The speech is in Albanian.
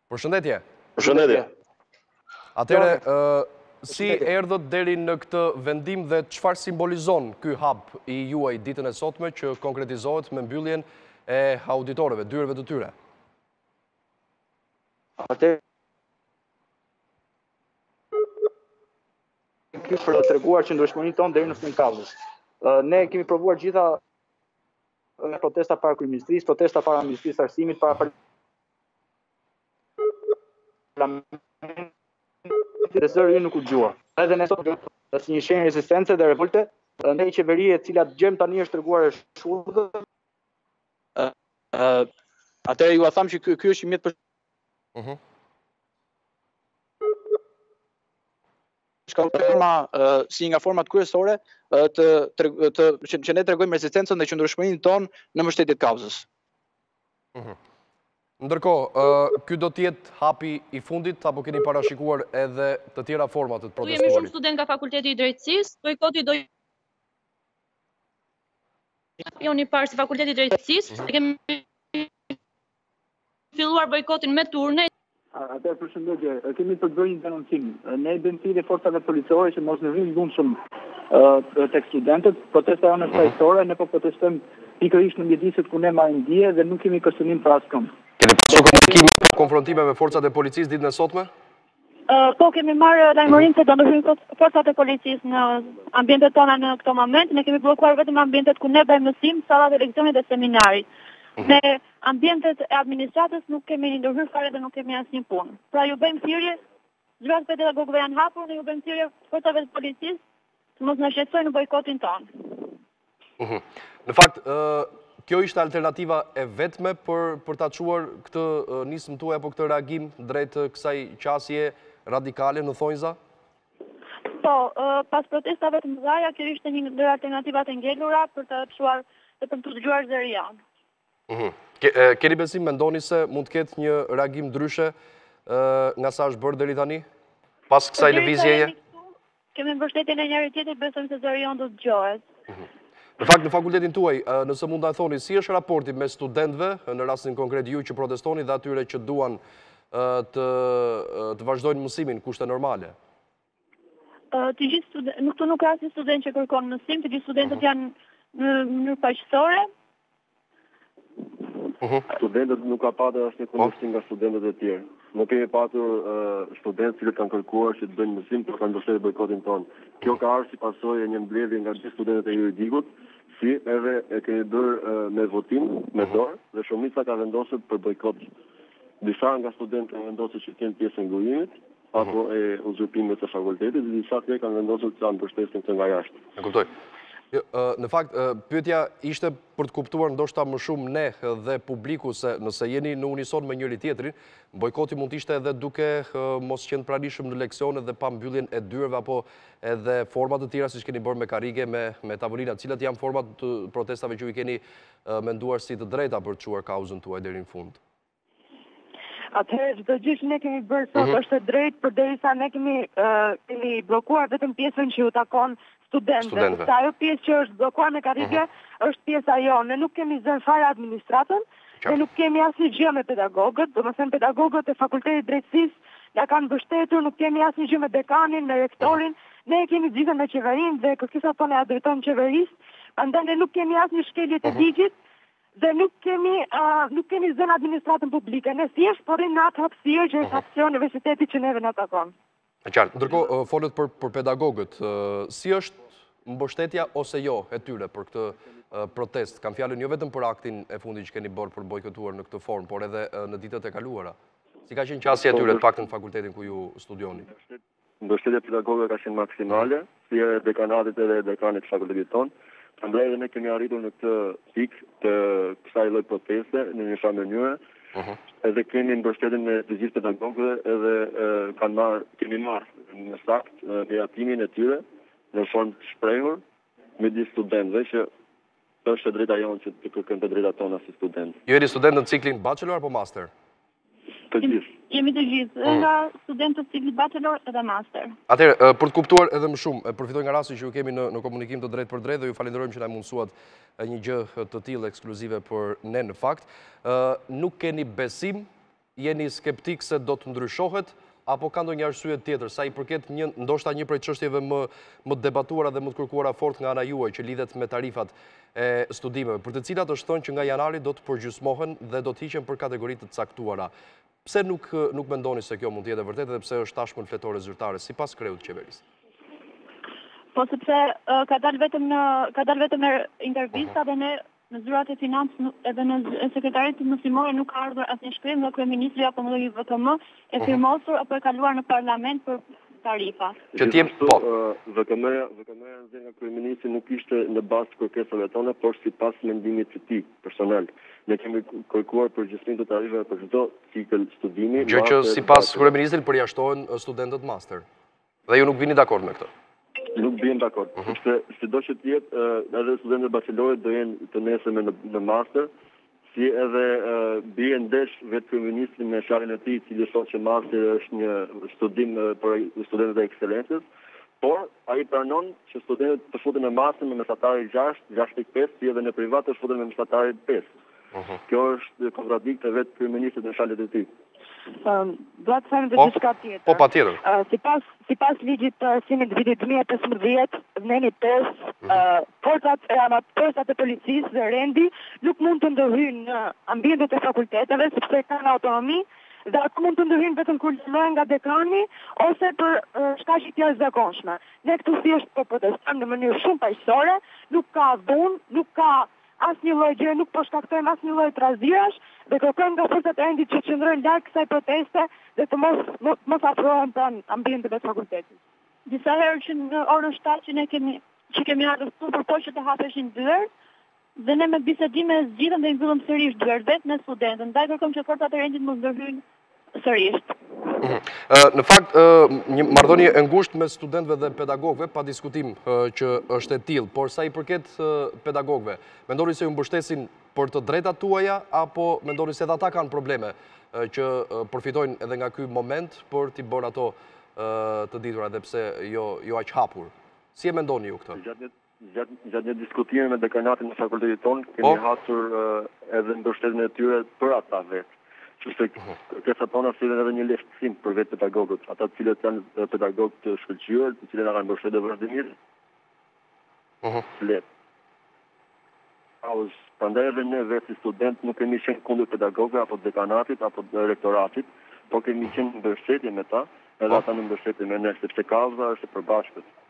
Përshëndetje. Përshëndetje. Atere, si erdhët deri në këtë vendim dhe çfarë simbolizon ky hap i juaj ditën e sotme që konkretizohet me mbylljen e auditorëve, dyrëve të tyre? Atë për të treguar qëndrueshmërinë tonë deri në fund kavës. Ne kemi provuar gjitha protesta para kryeministrisë, protesta para Ministrisë së Arsimit, para parlamentit dhe zëri nuk u dëgjua. Edhe ne sot si një shenjë rezistence dhe revolte, ne qeveri e cila dëgjem tani është treguar e shurdhë. Atëherë ju a tham që ky është një mjet për si nga format kryesore që ne tregojmë rezistencën dhe qëndrueshmërinë tonë në mbështetje të kauzës. Ndërkohë, ky do të jetë hapi i fundit apo keni parashikuar edhe të tjera forma të protestuarit? Jemi shumë student nga Fakulteti i Drejtësisë, bojkoti do joni parë si Fakulteti i Drejtësisë, kemi filluar bojkotin me turne. Atëherë përshëndetje, kemi të bërë një denoncim. Ne bëjmë thirrje forcave policore që mos lëvizin lundshëm tek studentët. Protesta jonë është paqësorë, ne po protestojmë pikërisht në mjediset ku ne marrim dije dhe nuk kemi kërcënim për askënd. Keni pasur komunikime, konfrontime me forcat e policisë ditën e sotme? Po, kemi marrë lajmërinë se do ndryshojnë forcat e policisë në ambientet tona në këto moment. Ne kemi bllokuar vetëm ambientet ku ne bëjmë mësim, sallat e leksionit dhe seminarit. Me ambientet e administratës nuk kemi ndërhyrë fare dhe nuk kemi asnjë punë. Pra ju bëjmë thirrje, zgjuar pedagogëve janë hapur, ne ju bëjmë thirrje forcave të policisë të mos na shqetësojnë në bojkotin tonë. Në fakt, kjo ishte alternativa e vetme për ta çuar këtë nismë tuaj apo këtë reagim drejt kësaj qasje radikale në thonjza? Po, pas protestave të mëdha, kjo ishte një ndër alternativat e ngelura për të çuar dhe për të dëgjuar zëri janë. Keni besim, mendoni se mund të ketë një reagim ndryshe nga sa është bërë deri tani? Pas kësaj lëvizjeje? Kemi mbështetjen e njëri tjetrit, besojmë se zëri jonë do të dëgjohet. Në fakt, në fakultetin tuaj, nëse mund ta thoni, si është raporti me studentëve, në rastin konkret ju që protestoni dhe atyre që duan të vazhdojnë mësimin kushte normale? Të gjithë studentët, këtu nuk ka asnjë student që kërkon mësim, të gjithë studentët janë në mënyrë paqësorë. Studentët nuk ka patur asnjë kundërshtim nga studentët e tjerë. Nuk kemi patur studentë që kanë kërkuar që të bëjnë mësim për të mbështetur bojkotin tonë. Kjo ka ardhur si pasojë e një mbledhje nga gjithë studentët e juridikut, si edhe e kemi bërë me votim, me dorë, dhe shumica ka vendosur për bojkot. Disa nga studentët kanë vendosur që të kenë pjesë në ngujimit apo e uzurpimit të fakultetit, dhe disa tjerë kanë vendosur që ta mbështesin këtë nga jashtë. E kuptoj. Në fakt, pyetja ishte për të kuptuar ndoshta më shumë ne dhe publiku se nëse jeni në unison me njëri tjetrin, bojkoti mund të ishte edhe duke mos qenë pranishëm në leksione dhe pa mbylljen e dyrëve apo edhe forma të tjera siç keni bërë me karrige, me tavolina, cilat janë format të protestave që ju keni menduar si të drejta për të çuar kauzën tuaj deri në fund? Atëherë, çdo gjë që ne kemi bërë sot është e drejtë, përderisa ne kemi bllokuar vetëm pjesën që u takon studentëve. Sa ajo pjesë që është bllokuar me karrige është pjesa jonë. Ne nuk kemi zënë fare administratën, ne nuk kemi asnjë gjë me pedagogët, domethënë pedagogët e Fakultetit Drejtësisë na kanë mbështetur, nuk kemi asnjë gjë me dekanin, me rektorin, ne kemi gjithë me qeverinë dhe kërkesat tona ja drejtojmë qeverisë, prandaj ne nuk kemi asnjë shkelje të ligjit dhe nuk kemi zënë administratën publike. Ne thjesht porrim në atë hapësirë që është hapësira e universitetit që neve na takon. E qartë. Ndërkohë, folët për pedagogët, si është mbështetja ose jo e tyre për këtë protest? Kam fjalën jo vetëm për aktin e fundit që keni bërë për bojkotuar në këtë formë, por edhe në ditët e kaluara. Si ka qenë qasja e tyre të paktën në fakultetin ku ju studioni? Mbështetja pedagogëve ka qenë maksimale, si e dekanatit edhe dekanit të fakultetit tonë. Prandaj ne kemi arritur në këtë pikë të kësaj lloj proteste në një farë mënyrë. Edhe kemi mbështetjen e të gjithë pedagogëve edhe kemi marrë në sakt miratimin e tyre në formë të shprehur midis studentëve që është e drejta jonë që të kërkojmë të drejtat tona si studentë. Ju jeni student në ciklin bachelor apo master? Të gjithë. Jemi të gjithë, nga studentët ciklit bachelor edhe master. Atëherë, për të kuptuar edhe më shumë, përfitoj nga rasti që ju kemi në komunikim të drejt për drejt dhe ju falenderojmë që na mundsuat një gjë të tillë ekskluzive për ne në fakt. Nuk keni besim jeni skeptik se do të ndryshohet, apo ka ndonjë arsye tjetër, sa i përket ndoshta një prej çështjeve më debatuara dhe më të kërkuara fort nga ana juaj, që lidhet me tarifat e studimeve, për të cilat është thënë që nga janari do të përgjysmohen dhe do të hiqen për kategori të caktuara. Pse nuk mendoni se kjo mund të jetë e vërtetë dhe pse është tashmë në fletore zyrtare sipas kreut të qeverisë? Po sepse ka dalë vetëm në intervista dhe ne në zyrat e financë edhe në sekretarit mësimore nuk ka ardhur asnjë shkrim nga kryeministri apo nga VKM e firmosur apo e kaluar në parlament për tarifa. Që t'jem po. VKM-ja nxjerr nga kryeministri nuk ishte në bazë të kërkesave tona, por sipas mendimit të tij personal. Ne kemi kërkuar përgjithësinë të tarifave për çdo cikël studimi. Gjë që sipas kryeministrit përjashtohen studentët master. Dhe ju nuk vini dakord me këtë. Nuk bien dakord. Sepse sido që të jetë, edhe studentët bachelorit do jenë të nesërme në master, si edhe bie ndesh vetë kryeministri me fjalën e tij, i cili thotë që master është një studim për studentët e ekselencës, por ai pranon që studentët të futen në master me mesatari 6.5, si edhe në privat të futen me mesatari 5. Kjo është kontradiktë vetë kryeministrit në fjalët e tij. Do të them edhe diçka tjetër. Po patjetër. Sipas ligjit të arsimit të vitit 2015, vëneni forcat e policisë dhe rendi nuk mund të ndërhyjnë në ambientet e fakulteteve sepse kanë autonomi dhe ato mund të ndërhyjnë vetëm kur lëhen nga dekani ose për shkaqe të jashtëzakonshme. Ne këtu thjesht po protestojmë në mënyrë shumë paqësore, nuk ka dhunë, nuk ka asnjë lloj gjë, nuk po shkaktojmë asnjë lloj trazirash dhe kërkojmë nga forcat e rendit që qëndrojnë larg kësaj proteste dhe të mos afrohen pranë ambienteve të fakultetit. Disa herë që në orën 7 që kemi ardhur këtu përpoq që të hapeshin dyert dhe ne me bisedime zgjidhëm dhe i mbyllëm sërish dyert vetë me studentët. Ndaj kërkojmë që forcat e rendit mos ndërhyjnë sërish. Në fakt, një marrëdhënie e ngushtë me studentëve dhe pedagogëve, pa diskutim që është e tillë, por sa i përket pedagogëve, mendoni se ju mbështesin për të drejtat tuaja, apo mendoni se edhe ata kanë probleme që përfitojnë edhe nga ky moment për t'i bërë ato të ditura dhe pse jo aq hapur? Si e mendoni ju këtë? Gjatë një diskutimi me dekanatin në fakultetit tonë, kemi hasur edhe mbështetjen e tyre për ata vetë. Qëse kërkesat tona sillen edhe një lehtësim për vetë pedagogët, ata të cilët janë pedagogë të shkëlqyer, të cilët na kanë mbështetur vazhdimisht. Lehtë. Prandaj edhe ne vetë si student nuk kemi qenë kundër pedagogëve apo dekanatit apo rektoratit, por kemi qenë në mbështetje me ta, edhe ata në mbështetje me ne, sepse kauza është e përbashkët.